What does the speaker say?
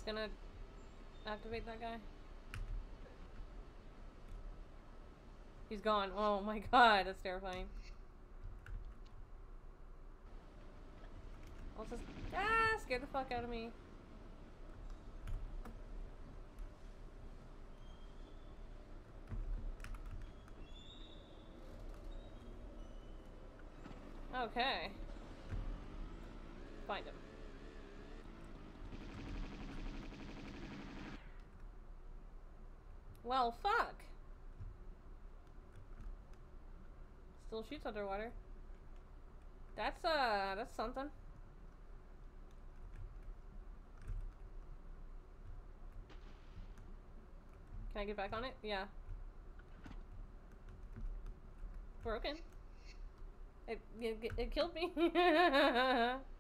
It's gonna activate that guy. He's gone. Oh my god, that's terrifying. Also, scared the fuck out of me. Okay. Find him. Well, fuck. Still shoots underwater. That's something. Can I get back on it? Yeah. Broken. It killed me.